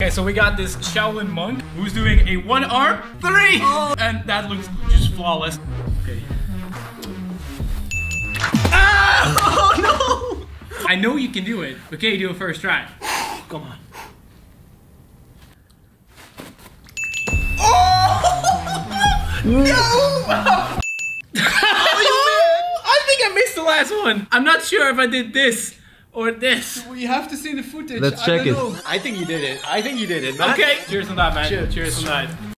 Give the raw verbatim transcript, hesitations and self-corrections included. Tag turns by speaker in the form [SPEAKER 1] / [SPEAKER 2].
[SPEAKER 1] Okay, so we got this Shaolin monk who's doing a one arm three, oh. and that looks just flawless. Okay. Ah! Oh no! I know you can do it. Okay, do it first try. Come on. Oh! No! I think I missed the last one. I'm not sure if I did this or this.
[SPEAKER 2] Well, you have to see the footage.
[SPEAKER 3] Let's
[SPEAKER 2] I
[SPEAKER 3] check
[SPEAKER 2] don't
[SPEAKER 3] it.
[SPEAKER 2] know. I think you did it. I think you did it. Man.
[SPEAKER 1] Okay. Cheers on that, man.
[SPEAKER 2] Cheers.
[SPEAKER 1] Cheers on that.